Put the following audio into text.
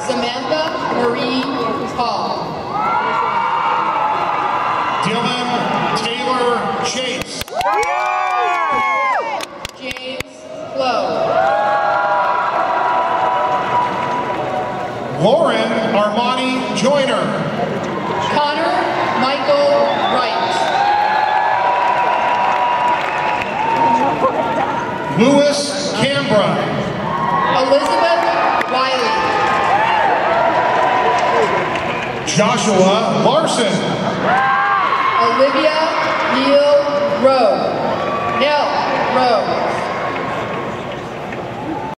Samantha Marie Hall. Dylan Taylor Chase. James Lowe. Lauren Armani Joyner. Connor Michael Wright. Louis Cambra. Elizabeth Wiley. Joshua Larson. Olivia Neal Rowe.